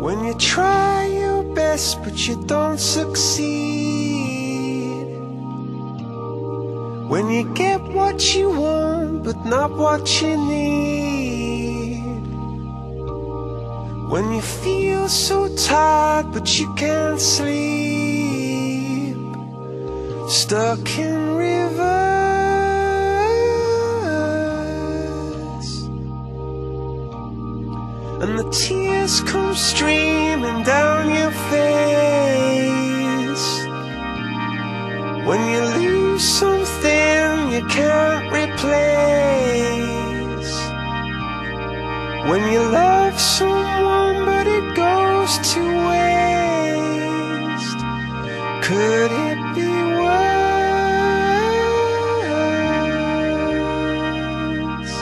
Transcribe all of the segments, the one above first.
When you try your best but you don't succeed, when you get what you want but not what you need, when you feel so tired but you can't sleep, stuck in rivers, and the tears come streaming down your face, when you lose something you can't replace, when you love someone but it goes to waste. Could it be worse?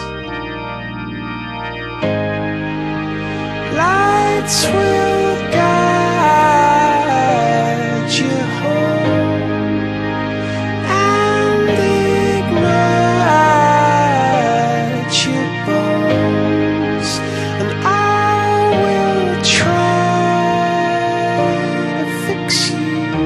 Lights will guide you home and ignite your bones, and I will try to fix you.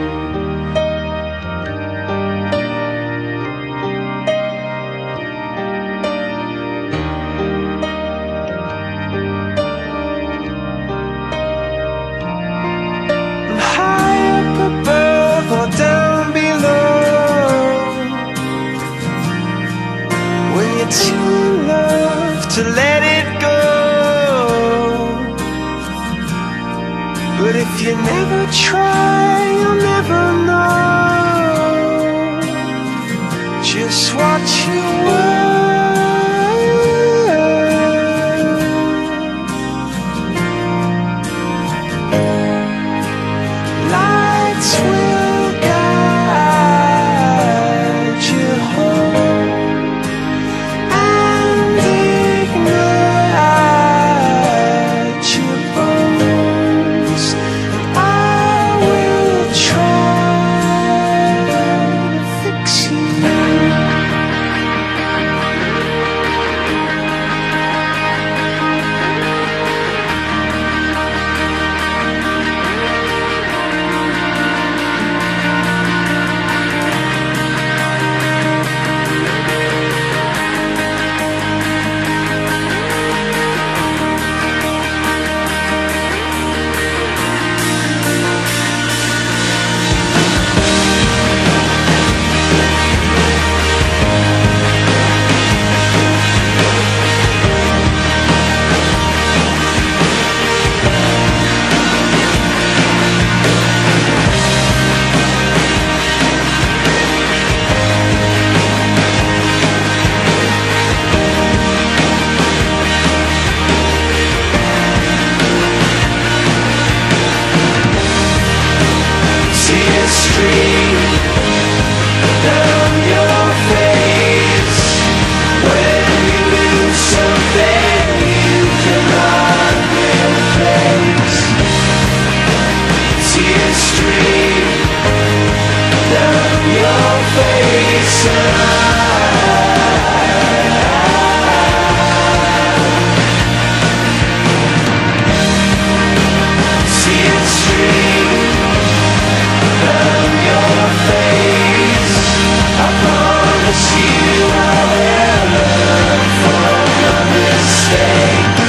And high up above or down below, when you're too in love to let it go. But if you never try, you'll never know just what you were. Lights will guide you home and ignite your bones, and I will try to fix you. Tears stream down your face when you lose something you cannot replace. Tears stream down your face, tears stream down your face. I promise you I'll learn from your mistakes.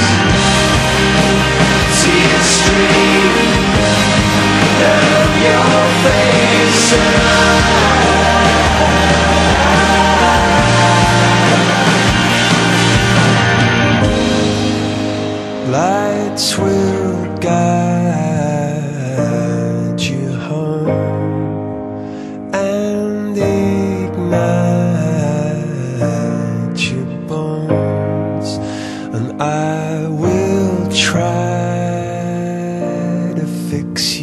Tears stream down your face, lights will guide you home and ignite your bones, and I will try to fix you.